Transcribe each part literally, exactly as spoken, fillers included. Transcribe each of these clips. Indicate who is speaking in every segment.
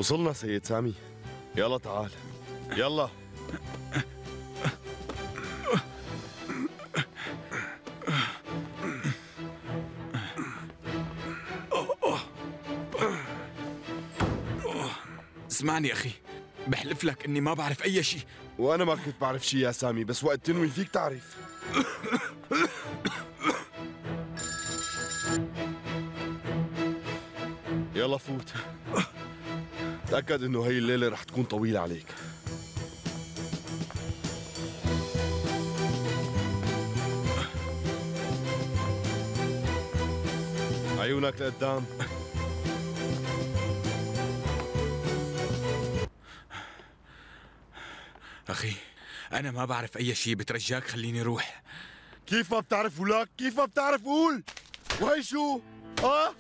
Speaker 1: وصلنا سيد سامي. يلا تعال يلا.
Speaker 2: اسمعني أخي، بحلف لك إني ما بعرف أي شيء.
Speaker 1: وأنا ما كنت بعرف شيء يا سامي، بس وقت تنوي فيك تعرف. يلا فوت. تأكد إنه هي الليلة رح تكون طويلة عليك. عيونك لقدام.
Speaker 2: أخي أنا ما بعرف أي شيء، بترجاك خليني روح.
Speaker 1: كيف ما بتعرف ولك؟ كيف ما بتعرف قول؟ وهي شو؟ اه؟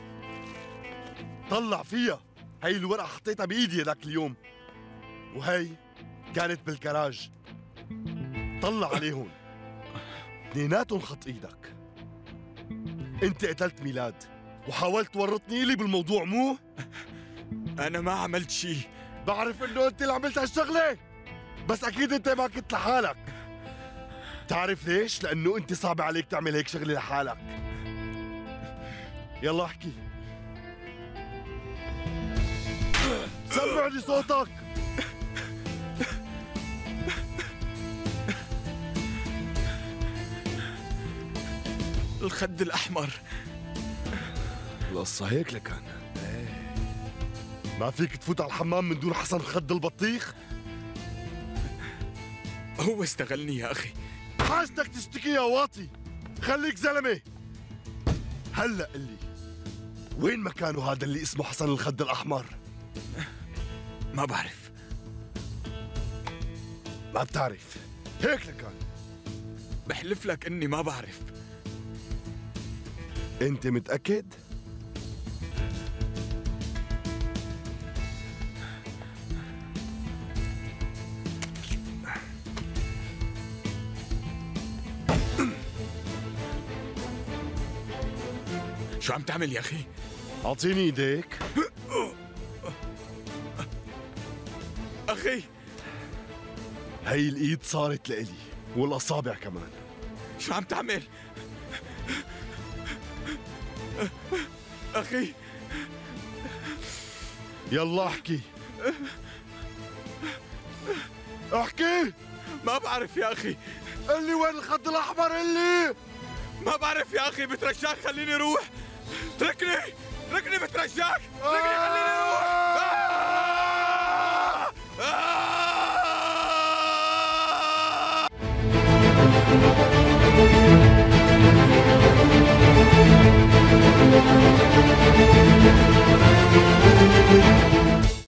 Speaker 1: طلع فيها. هي الورقة حطيتها بإيدي ذاك اليوم، وهي كانت بالكراج. طلع عليهم اثنيناتهم خط إيدك. أنت قتلت ميلاد وحاولت تورطني إلي بالموضوع، مو؟
Speaker 2: أنا ما عملت شيء.
Speaker 1: بعرف إنه أنت اللي عملت هالشغلة، بس أكيد أنت ما كنت لحالك. تعرف ليش؟ لأنه أنت صعب عليك تعمل هيك شغلة لحالك. يلا احكي، سمعني صوتك.
Speaker 2: الخد الأحمر.
Speaker 1: القصة هيك لكان. ما فيك تفوت على الحمام من دون حسن خد البطيخ؟
Speaker 2: هو استغلني يا أخي.
Speaker 1: حاجتك تشتكي يا واطي، خليك زلمة. هلأ قلي، وين مكانه هذا اللي اسمه حسن الخد الأحمر؟
Speaker 2: ما بعرف.
Speaker 1: ما بتعرف؟ هيك لكان.
Speaker 2: بحلف لك إني ما بعرف.
Speaker 1: أنت متأكد؟
Speaker 2: شو عم تعمل يا أخي؟
Speaker 1: أعطيني إيديك.
Speaker 2: أخي
Speaker 1: هي الإيد صارت لإلي والأصابع كمان.
Speaker 2: شو عم تعمل؟ أخي
Speaker 1: يلا احكي احكي.
Speaker 2: ما بعرف يا أخي.
Speaker 1: قل لي وين الخط الأحمر؟ قل لي.
Speaker 2: ما بعرف يا أخي، بترجاك خليني روح. تركني تركني بترجاك، تركني خليني روح.